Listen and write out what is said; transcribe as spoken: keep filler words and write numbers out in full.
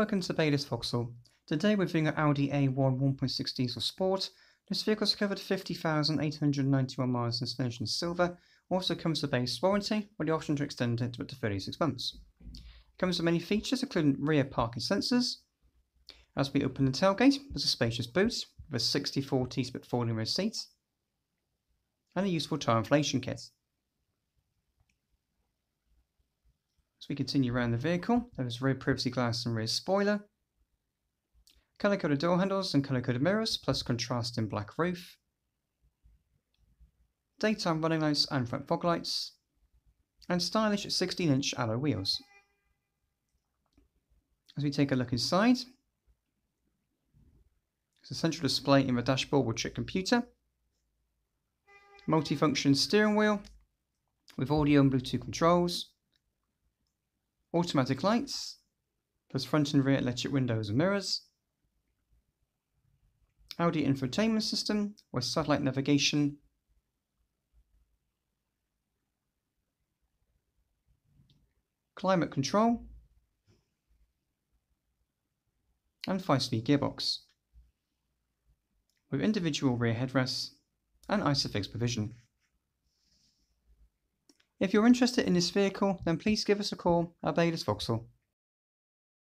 welcome to Baylis Vauxhall. Today we're doing an Audi A one one point six Diesel Sport. This vehicle's covered fifty thousand eight hundred ninety-one miles and is finished in silver. Also comes with a base warranty with the option to extend it to up to thirty-six months. It comes with many features including rear parking sensors. As we open the tailgate, there's a spacious boot with a sixty forty split folding rear seat and a useful tyre inflation kit. As we continue around the vehicle, there is rear privacy glass and rear spoiler, colour-coded door handles and colour-coded mirrors, plus contrasting black roof, daytime running lights and front fog lights, and stylish sixteen inch alloy wheels. As we take a look inside, there's a central display in the dashboard with chip computer, multifunction steering wheel with audio and Bluetooth controls, automatic lights, plus front and rear electric windows and mirrors, Audi infotainment system with satellite navigation, climate control, and five speed gearbox, with individual rear headrests and ISOFIX provision. If you're interested in this vehicle, then please give us a call at Baylis Vauxhall.